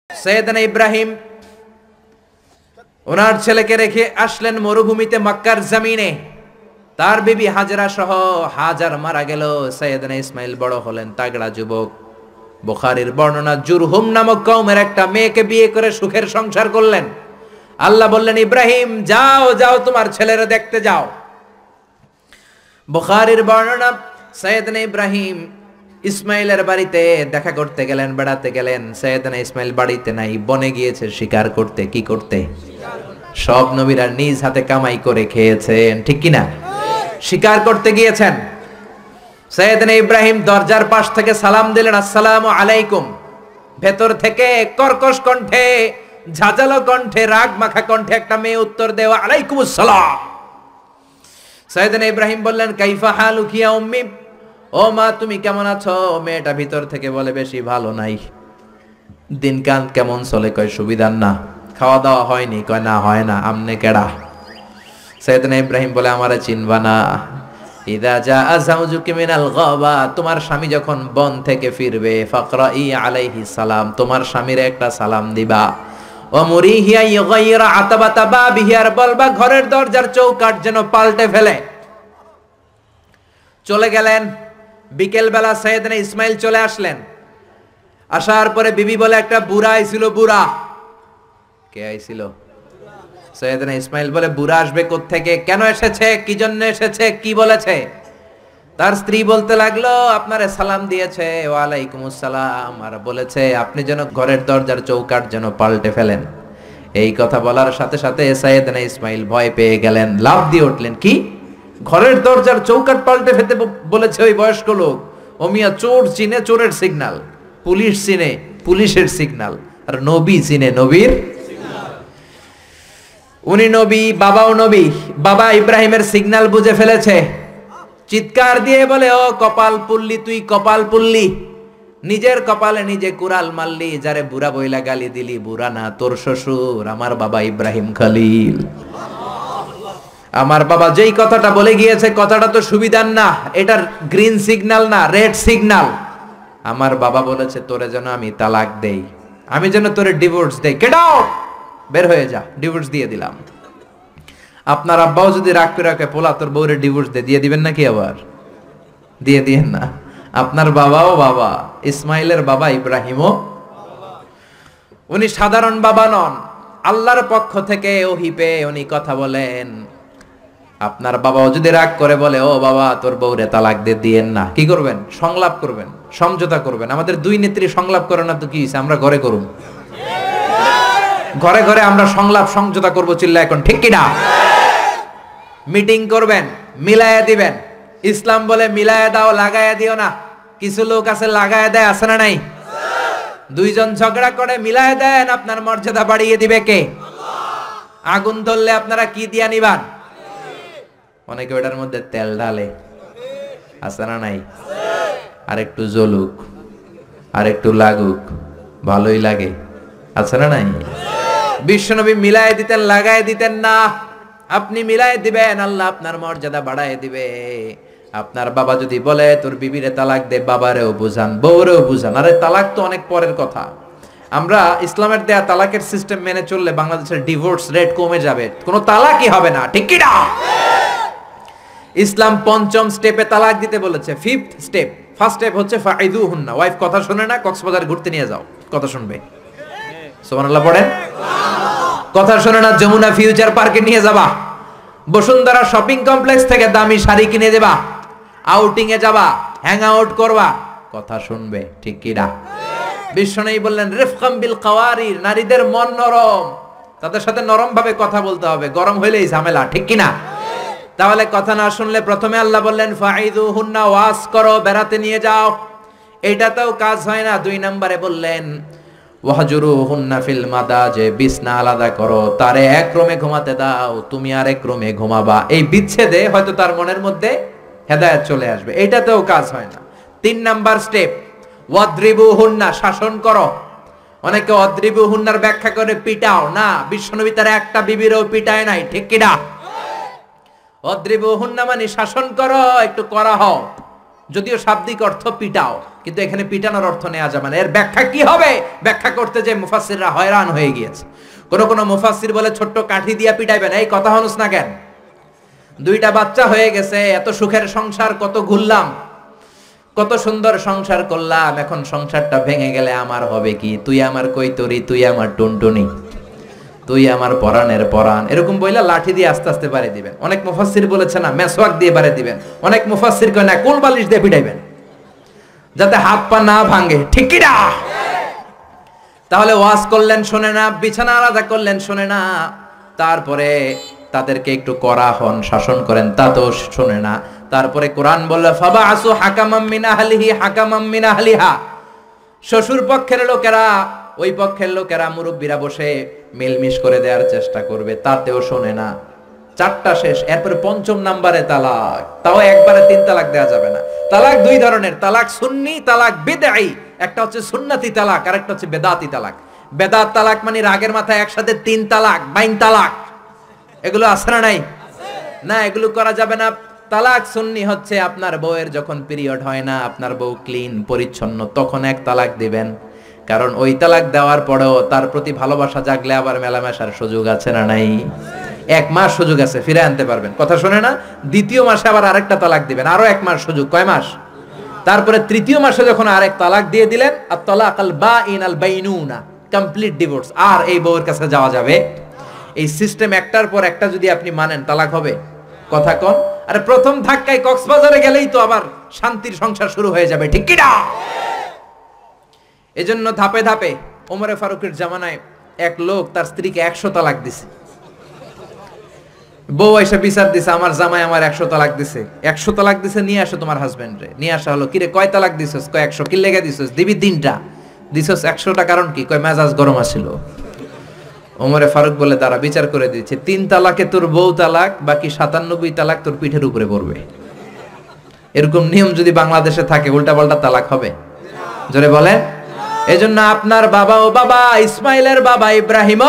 সৈয়দনা ইব্রাহিম ওনার ছেলেকে রেখে আসলেন মরুভূমিতে মক্কার জমিনে। তার বিবি হাজরা সহ হাজার মারা গেল। সৈয়দনা ইসমাইল বড় হলেন, তাগড়া যুবক। বুখারীর বর্ণনা, জুরহুম নামক কওমের একটা মেয়েকে বিয়ে করে সুখের সংসার করলেন। আল্লাহ বললেন, ইব্রাহিম যাও যাও তোমার ছেলেরা দেখতে যাও। বুখারীর বর্ণনা, সৈয়দনা ইব্রাহিম ইসমাইলের বাড়িতে দেখা করতে গেলেন, বেড়াতে গেলেন। সৈয়দনা ইসমাইল বাড়িতে নাই, বনে গিয়েছে শিকার করতে। কি করতে? সব নবীরা নিজ হাতে কামাই করে খেয়েছেন, ঠিক কিনা? শিকার করতে গিয়েছেন। সৈয়দনা ইব্রাহিম দরজার পাশ থেকে সালাম দিলেন, আসসালামু আলাইকুম। ভেতর থেকে কর্কশ কণ্ঠে, ঝাঁঝালো কণ্ঠে, রাগ মাখা কণ্ঠে একটা মেয়ে উত্তর দেওয়া, আলাইকুমুস সালাম। সৈয়দনা ইব্রাহিম বললেন, কাইফা হালুকি ইয়া উম্মি, ও মা তুমি কেমন আছো? মেয়েটা ভিতর থেকে বলে, বেশি ভালো নাই। দিনকাল কেমন চলে? কয় সুবিধার না। খাওয়া দাওয়া হয়নি? কয় না, হয় না। আমনে কেডা? সৈয়দনা ইব্রাহিম বলে, আমারে চিনবা না? ইদা জাআ যাওজুকি মিনাল গাবা, তোমার স্বামী যখন বন থেকে ফিরবে, ফাকরাই আলাইহি সালাম, তোমার স্বামীর একটা সালাম দিবা। ও মুরিহিয়া ইগাইরা আতাবাতা বাবিহি, আর বলবা ঘরের দরজার চৌকাঠ যেন পাল্টে ফেলে। চলে গেলেন। বিকেল বেলা সৈয়দনা ইসমাইল চলে আসলেন। আসার পরে বিবি বলে, একটা বুড়া আইছিল। বুড়া কে আইছিল? সৈয়দনা ইসমাইল বলে, বুড়া আসবে কোত্থেকে? কেন এসেছে? কি জন্য এসেছে? কি বলেছে? তার স্ত্রী বলতে লাগলো, আপনারে সালাম দিয়েছে। ওয়ালাইকুমুস সালাম, আর বলেছে আপনি যেন ঘরের দরজার চৌকাঠ যেন পাল্টে ফেলেন। এই কথা বলার সাথে সাথে সৈয়দনা ইসমাইল ভয় পেয়ে গেলেন, লাফ দিয়ে উঠলেন। কি? ঘরের দরজার চৌকাঠ পাল্টে ফেলতে বলেছে ওই বয়স্ক লোক? ও মিয়া, চোর চিনে চোরের সিগন্যাল, পুলিশ চিনে পুলিশের সিগন্যাল, আর নবী চিনে নবীর। উনি নবী, বাবাও নবী। বাবা ইব্রাহিমের সিগন্যাল বুঝে ফেলেছে। চিৎকার দিয়ে বলে, ও কপাল পুল্লি, তুই কপাল পুল্লি, নিজের কপালে নিজে কুড়াল মারলি। যারে বুড়া বইলা গালি দিলি, বুড়া না, তোর শ্বশুর আমার বাবা ইব্রাহিম খলিল। আমার বাবা যেই কথাটা বলে গিয়েছে, কথাটা তো সুবিধার না, এটার গ্রিন সিগন্যাল না, রেড সিগন্যাল। আমার বাবা বলেছে তোরে যেন আমি তালাক দেই, আমি যেন তোরে ডিভোর্স দেই। গেট আউট, বের হয়ে যা। ডিভোর্স দিয়ে দিলাম। আপনার আব্বাও যদি রাগ করে রাখে, পোলা তোর বউরে ডিভোর্স দিয়ে দিবেন নাকি? আবার দিয়ে দিয়েন না। আপনার বাবাও বাবা, ইসমাইলের বাবা ইব্রাহিমও। উনি সাধারণ বাবা নন, আল্লাহর পক্ষ থেকে ওহী পেয়ে উনি কথা বলেন। আপনার বাবাও যদি রাগ করে বলে, ও বাবা তোর বউরে তালাক দিয়েন না, কি করবেন? সংলাপ করবেন, সমঝোতা করবেন। আমাদের দুই নেত্রী সংলাপ করে না তো কি হইছে? আমরা ঘরে করুন, ঘরে ঘরে আমরা সংলাপ সমঝোতা করবো। চিল্লা এখন, ঠিক কিনা? মিটিং করবেন, মিলায়া দিবেন। ইসলাম বলে মিলায়া দাও, লাগায়া দিও না। কিছু লোক আছে লাগায়া দেয়, আছে না নাই? দুইজন ঝগড়া করে মিলায়া দেন, আপনার মর্যাদা বাড়িয়ে দিবে কে? আগুন ধরলে আপনারা কি দিয়া নিবান? অনেকে ওটার মধ্যে তেল ঢালে, আছে না নাই? আর একটু জ্বলুক, আর একটু লাগুক, ভালোই লাগে, আছে না নাই? বিশ্বনবী মিলায় দিতেন, লাগায় দিতেন না। আপনি মিলায় দিবেন, আল্লাহ আপনার মর্যাদা বাড়ায় দিবে। আপনার বাবা যদি বলে তোর বিবিরে তালাক দে, বাবারেও বুঝান, বউরেও বুঝান। আরে তালাক তো অনেক পরের কথা। আমরা ইসলামের দেয়া তালাকের সিস্টেম মেনে চললে বাংলাদেশের ডিভোর্স রেট কমে যাবে, কোনো তালাকই হবে না, ঠিক কি না? ইসলাম পঞ্চম স্টেপে তালাক দিতে বলেছে, ফিফথ স্টেপ। ফার্স্ট স্টেপ হচ্ছে ফাইদুহুন্না, ওয়াইফ কথা শুনে না, কক্সবাজার ঘুরতে নিয়ে যাও, কথা শুনবে। সুবহানাল্লাহ পড়েন। কথা শুনে না, যমুনা ফিউচার পার্কে নিয়ে যাবা, বসুন্ধরা শপিং কমপ্লেক্স থেকে দামি শাড়ি কিনে দেবা, আউটিং এ যাবা, হ্যাং আউট করবা, কথা শুনবে, ঠিক কি না? বিশ্বনবী বললেন, রিফকাম বিল কাওয়ারির, নারীদের মন নরম, তাদের সাথে নরম ভাবে কথা বলতে হবে, গরম হইলেই ঝামেলা, ঠিক কি না? তাহলে কথা না শুনলে প্রথমে আল্লাহ বললেন ফাইদুহুন্না, ওয়াজ করো, বেড়াতে নিয়ে যাও। এটাতেও কাজ হয় না, 2 নম্বরে বললেন ওয়াহজুরুহুন্না ফিল মাদাজে, বিছনা আলাদা করো, তারে এক রুমে ঘুমাতে দাও, তুমি আর এক রুমে ঘুমাবা। এই বিচ্ছেদে হয়তো তার মনের মধ্যে হেদায়েত চলে আসবে। এটাতেও কাজ হয় না। 3 নাম্বার স্টেপ, ওয়াদ্রিবুহুন্না, শাসন করো। অনেকে ওয়াদ্রিবুহুন্নার ব্যাখ্যা করে পিটাও না, বিশ্বনবী তার একটা বিবিরও পিটায় নাই, ঠিক কি না? অদ্রিবুহুন্না মানে শাসন করো, একটু করা হও, যদিও শাব্দিক অর্থ পিটাও, কিন্তু এখানে পিটানোর অর্থ নেওয়া যাবে না। এর ব্যাখ্যা কি হবে, ব্যাখ্যা করতে যে মুফাসসিররা হয়রান হয়ে গিয়েছে। কোন কোন মুফাসসির বলে ছোট্ট কাঠি দিয়া পিটাইবেন, এই কথা হনুস না কেন, দুইটা বাচ্চা হয়ে গেছে, এত সুখের সংসার, কত ঘুরলাম, কত সুন্দর সংসার করলাম, এখন সংসারটা ভেঙে গেলে আমার হবে কি, তুই আমার কৈতরি, তুই আমার টুনটুনি, তুই আমার পরাণের পরাণ, এরকম বইলা লাঠি দিয়ে আস্তে আস্তে বাড়ি দিবেন। অনেক মুফাসসির বলেছে না মেসওয়াক দিয়ে বাড়ি দিবেন, অনেক মুফাসসির কয় না কোল বালিশ দিয়ে পিটাইবেন যাতে হাত পা না ভাঙে, ঠিক কি না? তাহলে ওয়াজ করলেন শোনে না, বিছানা আলাদা করলেন শোনে না, তারপরে তাদেরকে একটু কড়া হন, শাসন করেন, তা তো শোনে না। তারপরে কোরআন বলল ফাবাসু হাকামাম মিন আহলিহি হাকামাম মিন আহলিহা, শ্বশুর পক্ষের লোকেরা, ওই পক্ষের লোকেরা, মুরব্বীরা বসে মিলমিশ করে দেওয়ার চেষ্টা করবে, তাতেও শোনে না। চারটা শেষ, এরপরে পঞ্চম নাম্বারে তালাক, তাও একবারে 3 তালাক দেওয়া যাবে না। তালাক দুই ধরনের, তালাক সুন্নি, তালাক বিদঈ। একটা হচ্ছে সুন্নতি তালাক, আর একটা হচ্ছে বেদাতি তালাক। বেদাত তালাক মানে রাগের মাথায় একসাথে 3 তালাক, বাইন তালাক, এগুলো আছে না নাই? না, এগুলো করা যাবে না। তালাক সুন্নি হচ্ছে আপনার বউয়ের যখন পিরিয়ড হয় না, আপনার বউ ক্লিন পরিচ্ছন্ন, তখন এক তালাক দিবেন, কারণ ওই তালাক দেওয়ার পরেও তার প্রতি ভালোবাসা জাগলে আবার মেলামেশার সুযোগ আছে না নাই? 1 মাস সুযোগ আছে, ফিরে আনতে পারবেন, কথা শোনে না? দ্বিতীয় মাসে আবার আরেকটা তালাক দিবেন, আরো 1 মাস সুযোগ, কয় মাস? তারপরে তৃতীয় মাসে যখন আরেক তালাক দিয়ে দিলেন, আত তালাক আল বাইন আল বাইনুনা, কমপ্লিট ডিভোর্স, আর এই বউয়ের কাছে যাওয়া যাবে। এই সিস্টেম একটার পর একটা যদি আপনি মানেন, তালাক হবে, কথা কোন? আরে প্রথম ধাক্কায় কক্সবাজারে গেলেই তো আবার শান্তির সংসার শুরু হয়ে যাবে, ঠিক কি না? এজন্য ধাপে ধাপে, ওমরে ফারুকের জামানায় এক লোক তার স্ত্রীকে 100 তালাক দিছে। বউ এসে বিচার দিছে, আমার জামাই আমার 100 তালাক দিছে। 100 তালাক দিছে, নিয়ে আসো তোমার হাজবেন্ড রে। নিয়ে আসা হলো, কিরে কয় তালাক দিছস? কয় 100। কি লেগে দিছস? দিবি 3টা। দিছস 100টা, কারণ কি? কয় মেজাজ গরম আছিল। ওমরে ফারুক বলে দাঁড়া, বিচার করে দিচ্ছে, 3 তালাকে তোর বউ তালাক, বাকি 97 তালাক তোর পিঠের উপরে পড়বে। এরকম নিয়ম যদি বাংলাদেশে থাকে, উল্টা পাল্টা তালাক হবে? জোরে বলে। এজন্য আপনার বাবা ও বাবা, ইসমাইলের বাবা ইব্রাহিম,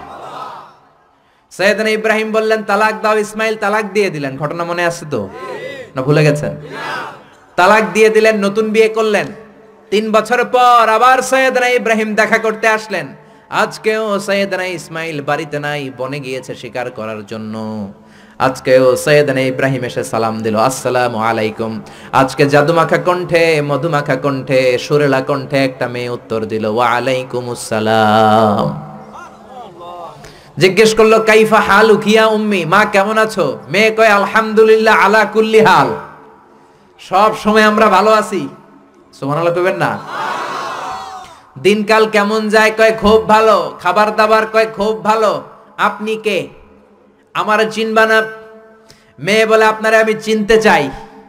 সাইয়েদনা ইব্রাহিম বললেন তালাক দাও, ইসমাইল তালাক দিয়ে দিলেন। ঘটনা মনে আছে তো, না ভুলে গেছেন? তালাক দিয়ে দিলেন, নতুন বিয়ে করলেন। 3 বছর পর আবার সাইয়েদনা ইব্রাহিম দেখা করতে আসলেন। আজকেও সাইয়েদনা ইসমাইল বাড়িতে নাই, বনে গিয়েছে শিকার করার জন্য। আজকেও সাইয়েদনা ইব্রাহিম এসে সালাম দিল, আসসালামু আলাইকুম। আজকে জাদুমাখা কণ্ঠে, মধুমাখা কণ্ঠে, সুরেলা কণ্ঠে একটা মেয়ে উত্তর দিল, ওয়া আলাইকুমুস সালাম। জিজ্ঞেস করলো কাইফা হালুক ইয়া উম্মি, মা কেমন আছো? মেয়ে কয় আলহামদুলিল্লাহ আলা কুল্লি হাল, সব সময় আমরা ভালো আছি। সুবহানাল্লাহ কইবেন না? দিনকাল কেমন যায়? কয় খুব ভালো। খাবার দাবার? কয় খুব ভালো। আপনি কে? আমার চিনবা না? মেয়ে বলে আপনারে আমি চিনতে চাই।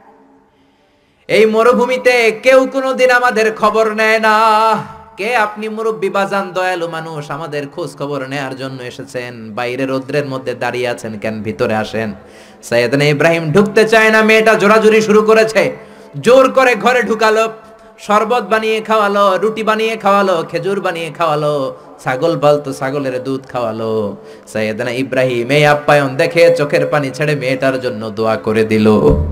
এই মরুভূমিতে কেউ কোনোদিন আমাদের খবর নেয় না। কে আপনি? মুরব্বি বাজান, দয়ালু মানুষ, আমাদের খোঁজ খবর নেয়ার জন্য এসেছেন। বাইরে রোদ্রের মধ্যে দাঁড়িয়ে আছেন কেন? ভিতরে আসেন। সাইয়েদনা ইব্রাহিম ঢুকতে চায় না, মেয়েটা জোরাজুরি শুরু করেছে। জোর করে ঘরে ঢুকালো, শরবত বানিয়ে খাওয়ালো, রুটি বানিয়ে খাওয়ালো, খেজুর বানিয়ে খাওয়ালো, ছাগল পালতো ছাগলের দুধ খাওয়ালো। সাইয়েদনা ইব্রাহিম এই আপ্যায়ন দেখে চোখের পানি ছেড়ে মেয়েটার জন্য দোয়া করে দিল।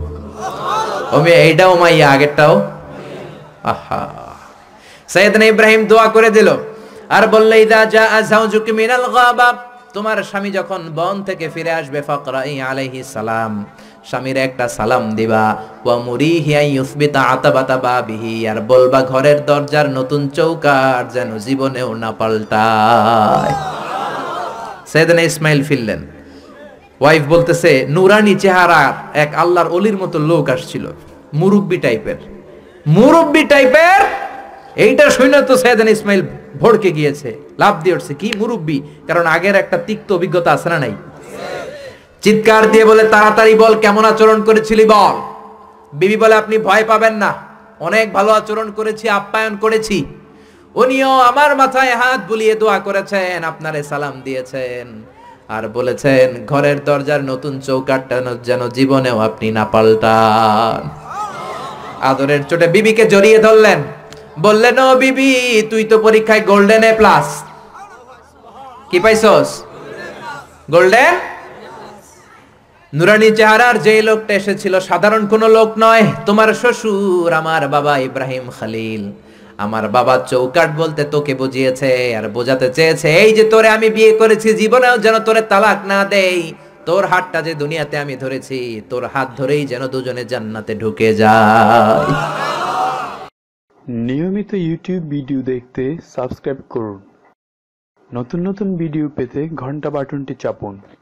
ও মেয়ে, এইটাও মাইয়া, আগেরটাও। আহা, সাইয়েদনা ইব্রাহিম দোয়া করে দিল আর বলল, ইদা জাআ যাওজুকি মিনাল গাবা, তোমার স্বামী যখন বন থেকে ফিরে আসবে, ফাকরাই আলাইহিস সালাম, স্বামীর একটা সালাম দিবা। ওয়া মুরিহি আইয়ুসবিতা আতাবাতা বাবিহি, আর বলবা ঘরের দরজার নতুন চৌকাঠ যেন জীবনেও না পাল্টায়। সাইয়েদনা ইসমাইল ফিরলেন। ওয়াইফ বলতেছে, নুরানি চেহারার এক আল্লাহর ওলির মতো লোক আসছিল, মুরব্বি টাইপের। মুরব্বি টাইপের, এইটা শুনে তো সাইয়েদনা ইসমাইল ভড়কে গিয়েছে, লাভ দিয়ে উঠছে। কি মুরব্বি? কারণ আগের একটা তিক্ত অভিজ্ঞতা আছে না নাই? চিৎকার দিয়ে বলে, তাড়াতাড়ি বল কেমন আচরণ করেছিলি বল। বিবি বলে, আপনি ভয় পাবেন না, অনেক ভালো আচরণ করেছি, আপ্যায়ন করেছি। উনিও আমার মাথায় হাত বুলিয়ে দোয়া করেছেন, আপনারে সালাম দিয়েছেন, আর বলেছেন ঘরের দরজার নতুন চৌকাঠটা যেন জীবনেও আপনি না পাল্টান। আদরের চোটে বিবিকে জড়িয়ে ধরলেন, বললেন, ও বিবি, তুই তো পরীক্ষায় গোল্ডেন এ প্লাস। কি পাইছস? গোল্ডেন। নুরানি চেহারার যে লোকটা এসেছিল সাধারণ কোনো লোক নয়, তোমার শ্বশুর আমার বাবা ইব্রাহিম খলিল। আমার বাবা চৌকাট বলতে তোকে বুঝিয়েছে আর বোঝাতে চেয়েছে, এই যে তোরে আমি বিয়ে করেছি, জীবনেও যেন তোরে তালাক না দেই। তোর হাতটা যে দুনিয়াতে আমি ধরেছি, তোর হাত ধরেই যেন দুজনে জান্নাতে ঢুকে যায়। নিয়মিত ইউটিউব ভিডিও দেখতে সাবস্ক্রাইব করুন। নতুন নতুন ভিডিও পেতে ঘন্টা বাটনটি চাপুন।